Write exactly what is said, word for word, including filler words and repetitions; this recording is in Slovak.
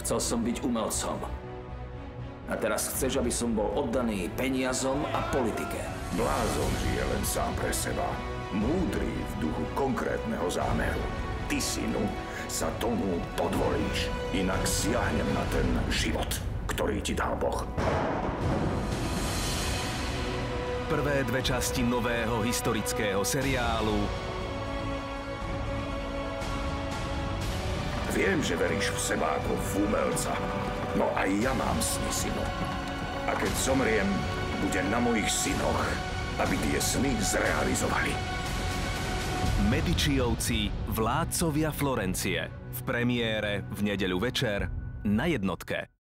Chcel som byť umelcom. A teraz chceš, aby som bol oddaný peniazom a politike. Blázon žije len sám pre seba. Múdry v duchu konkrétneho zámeru. Ty, synu, sa tomu podvolíš. Inak siahnem na ten život, ktorý ti dal Boh. Prvé dve časti nového historického seriálu Viem, že veríš v seba ako v umelca. No aj ja mám sny, synu. A keď zomriem, bude na mojich synoch, aby tie sny zrealizovali. Medičiovci, vládcovia Florencie. V premiére v nedeľu večer na jednotke.